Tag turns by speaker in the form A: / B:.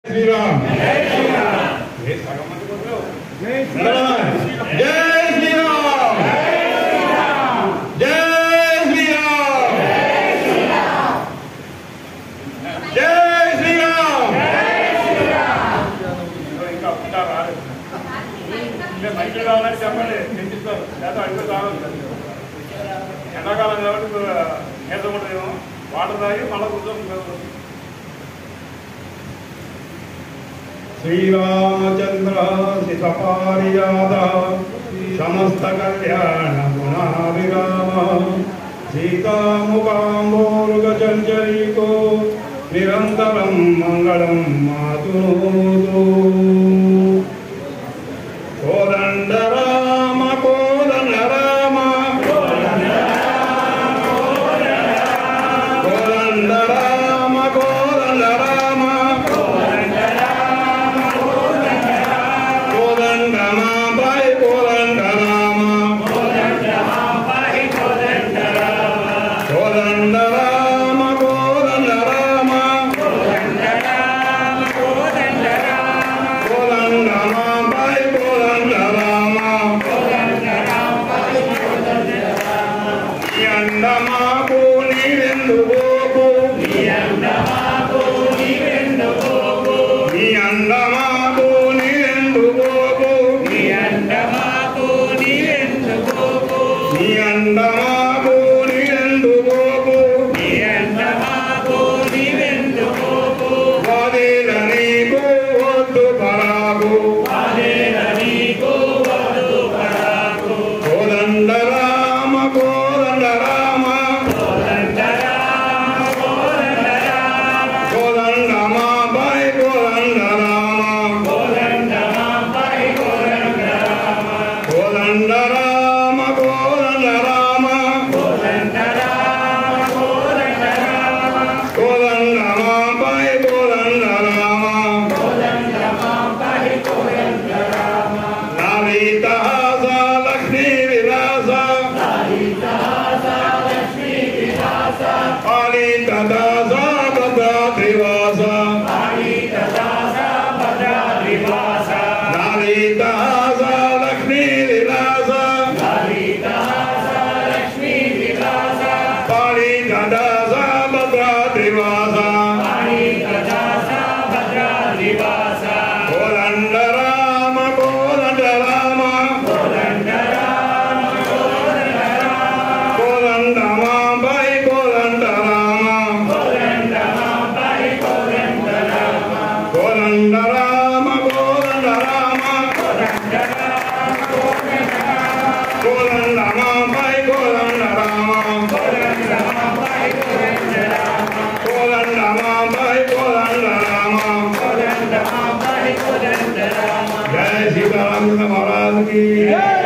A: श्रीराम जय श्रीराम जय श्रीराम जय श्रीराम जय श्रीराम जय श्रीराम
B: ఇంకా ఇంకా రాలేదు అంటే మైకి రావాలని చెప్పండి తెచ్చిస్తారు లేదా అడిగితే రావాలి ఎండాకాలం కాబట్టి నీరసం ఉంటుందేమో వాటర్ తాగి మళ్ళీ కూర్చొని
A: श्रीरामचंद्र सितपारिजात समस्त कल्याण गुणाभिराम सीतामुकाम्बोरुगचञ्चरीको निरन्तरं मङ्गलं मातुनोतु कोदण्ड राम कोदण्ड राम कोदण्ड राम कोदण्ड राम जय सीताराम महाराज की